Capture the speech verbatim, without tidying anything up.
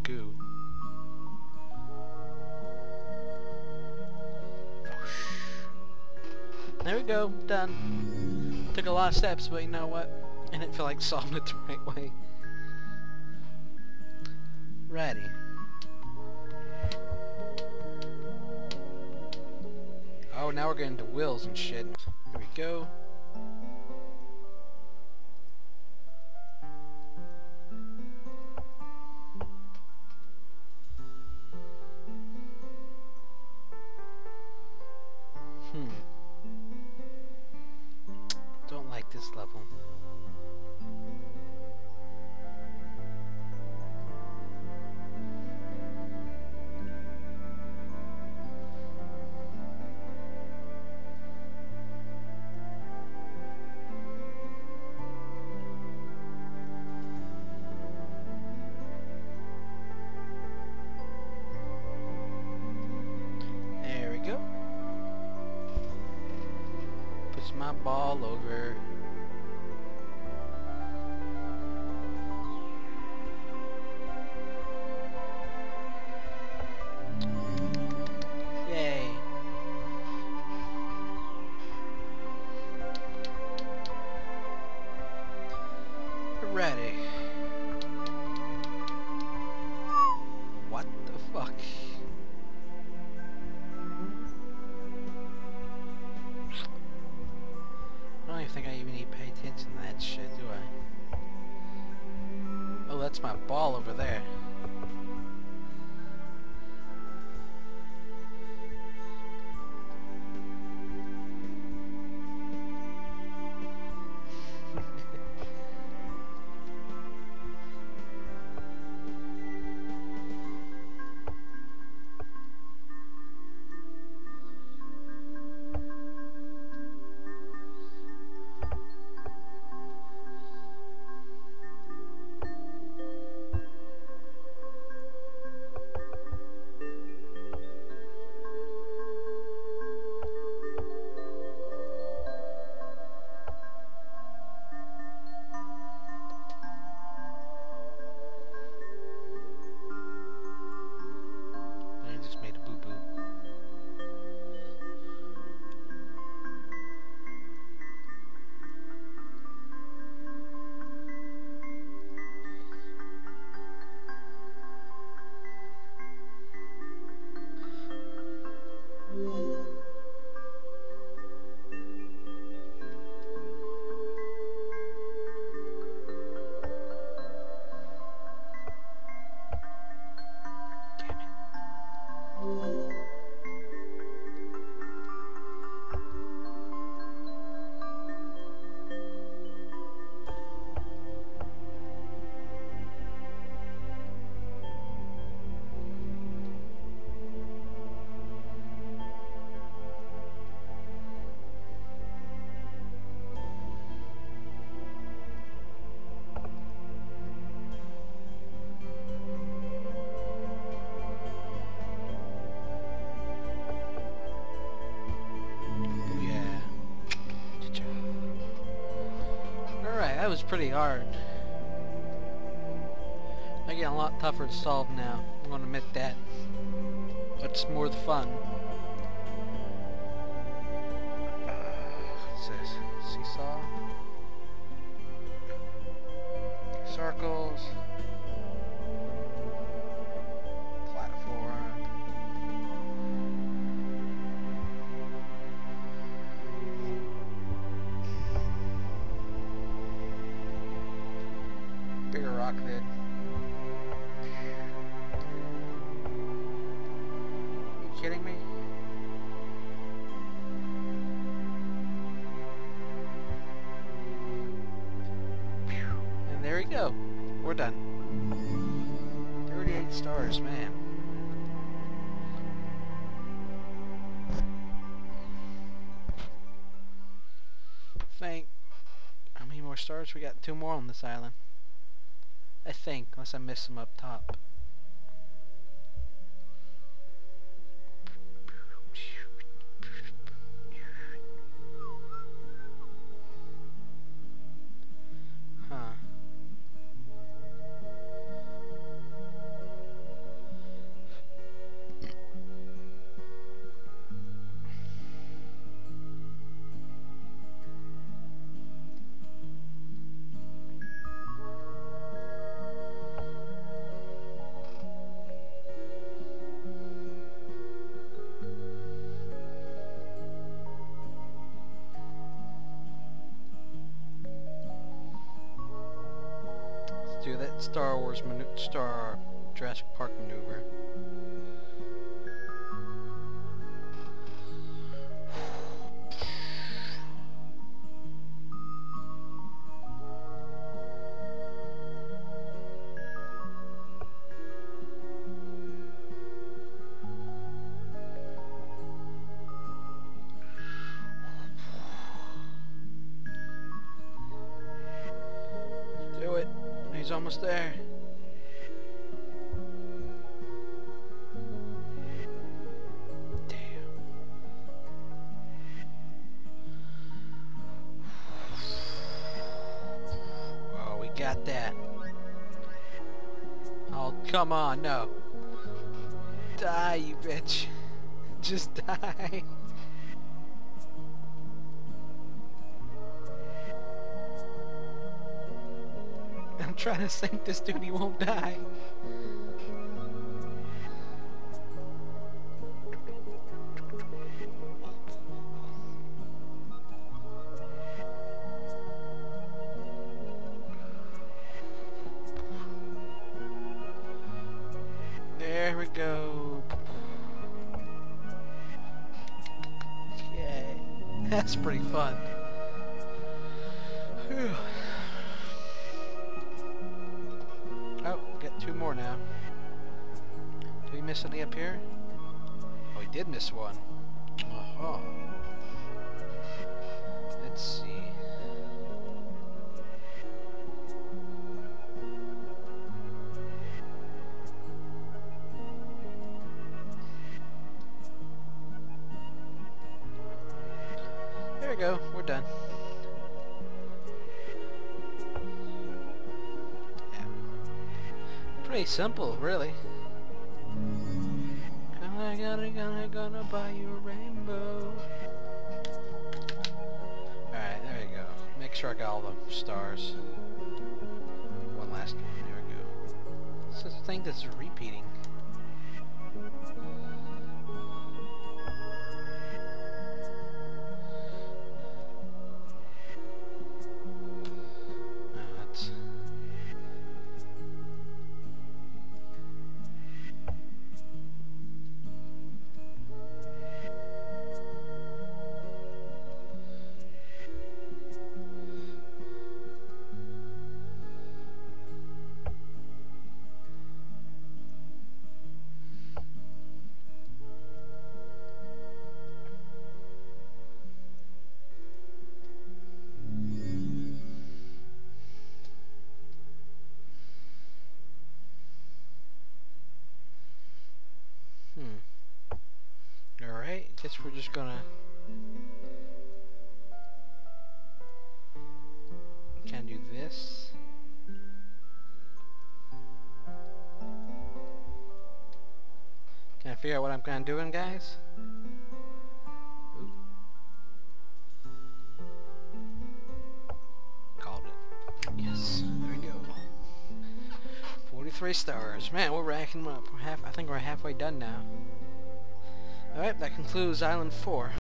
goo. There we go, done. Took a lot of steps, but you know what? I didn't feel like solving it the right way. Righty. Oh, now we're getting into wheels and shit. Here we go. Hmm. Don't like this level. There we go. Puts my ball over. Yay. Ready. What the fuck? I don't even think I even need to pay attention to that shit, do I? Oh, that's my ball over there. I just made a boo-boo. Damn it. That was pretty hard. I get a lot tougher to solve now. I'm gonna admit that. But it's more the fun. What's this? Seesaw? Circles. Platform. Bigger rock lid. Are you kidding me? And there we go. We're done. thirty-eight stars, man. Think. How many more stars? We got two more on this island. I think, unless I miss them up top. Huh. Star Wars manu Star Jurassic Park maneuver. Do it. He's almost there. Got that. Oh, come on, no. Die, you bitch. Just die. I'm trying to sink this dude, he won't die. There we go. Yay. That's pretty fun. Whew. Oh, got two more now. Did we miss any up here? Oh, we did miss one. Uh-huh. Let's see. There we go, we're done. Yeah. Pretty simple, really. Gonna, gonna, gonna, gonna buy you a rainbow. Alright, there you go. Make sure I got all the stars. One last one, there we go. It's this thing that's repeating. Alright, guess we're just gonna can do this. Can I figure out what I'm kinda doing, guys? Ooh. Called it. Yes, there we go. forty-three stars. Man, we're racking them up. We're half I think we're halfway done now. Alright, that concludes Island four.